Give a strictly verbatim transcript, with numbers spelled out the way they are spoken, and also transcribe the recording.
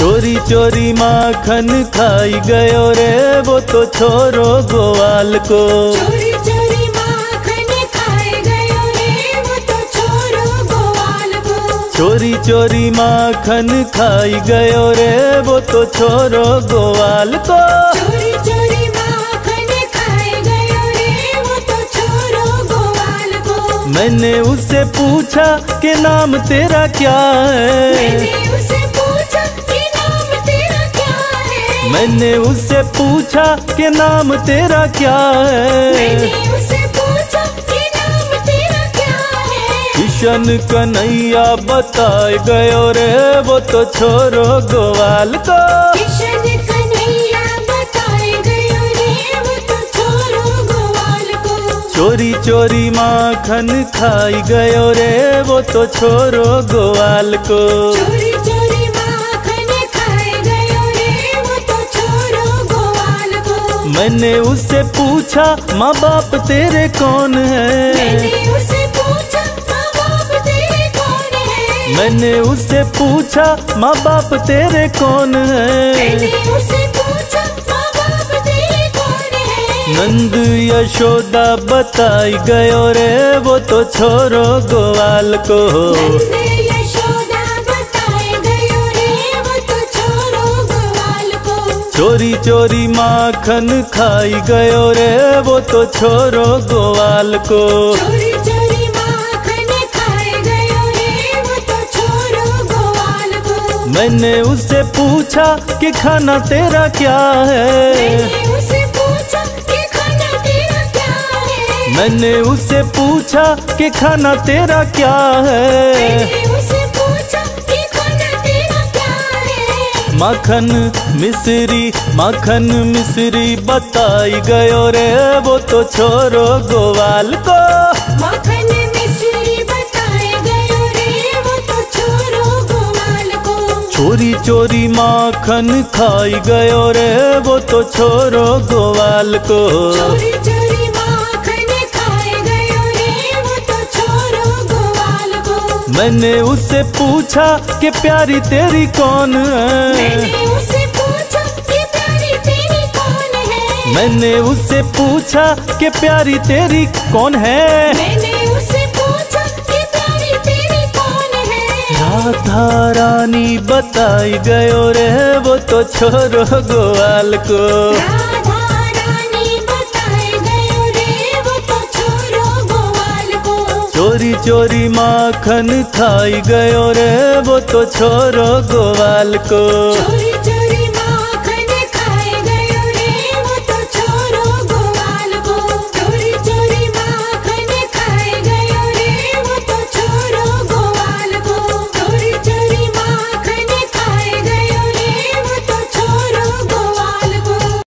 चोरी चोरी माखन खाई गयो रे वो तो छोरो ग्वाल को। चोरी चोरी माखन खाए गयो रे वो तो छोरो ग्वाल को। चोरी चोरी माखन खाई गयो रे वो तो छोरो ग्वाल को। चोरी चोरी माखन खाए गयो रे वो तो छोरो ग्वाल को। मैंने उससे पूछा कि नाम तेरा क्या है। मैंने उससे पूछा कि नाम तेरा क्या है। मैंने उससे पूछा कि नाम तेरा क्या है। मैंने उससे पूछा कि नाम तेरा क्या है। किशन कन्हैया बताए गयो रे वो तो छोरो ग्वाल को। किशन कन्हैया बताए गयो रे वो तो छोरो ग्वाल को। चोरी चोरी माखन खाई गयो रे वो तो छोरो ग्वाल को। चोरी चोरी माखन खाए गयो रे वो तो छोरो ग्वाल को। मैंने उससे पूछा माँ बाप तेरे कौन है। मैंने उससे पूछा माँ बाप तेरे कौन है। मैंने उससे पूछा माँ बाप तेरे कौन है। मैंने उससे पूछा माँ बाप तेरे कौन है। नंद यशोदा बताई गयो रे वो तो छोरो ग्वाल को। नंद यशोदा बताए गयो रे वो तो छोरो ग्वाल को। चोरी चोरी माखन खाई गयो रे वो तो छोरो ग्वाल को। चोरी चोरी माखन खाए गयो रे वो तो छोरो ग्वाल को। मैंने उससे पूछा कि खाना तेरा क्या है। मैंने उससे पूछा कि खाना तेरा क्या है। मैंने उससे पूछा कि खाना तेरा क्या है। मैंने उससे पूछा कि खाना तेरा क्या है। माखन मिश्री माखन मिश्री बताई गयो रे वो तो छोरो ग्वाल को। माखन मिश्री बताए गयो रे वो तो छोरो ग्वाल को। चोरी चोरी माखन खाई गयो रे वो तो छोरो ग्वाल को। चोरी चोरी माखन खाए गयो रे वो तो छोरो ग्वाल को। चोरी चोरी माखन खाए गयो रे वो तो छोरो ग्वाल को। चोरी चोरी माखन खाई गयो रे वो तो छोरो ग्वाल को। चोरी चोरी माखन खाए गयो रे वो तो छोरो ग्वाल को। मैंने उससे पूछा कि प्यारी तेरी कौन है। मैंने उससे पूछा कि प्यारी तेरी कौन है। मैंने उससे पूछा कि प्यारी तेरी कौन है। मैंने उससे पूछा कि प्यारी तेरी कौन है। राधा रानी बताई गयो रे वो तो छोरो ग्वाल को। राधा रानी बताए गयो रे वो तो छोरो ग्वाल को। चोरी चोरी माखन खाई गयो रे वो तो छोरो ग्वाल को। चोरी चोरी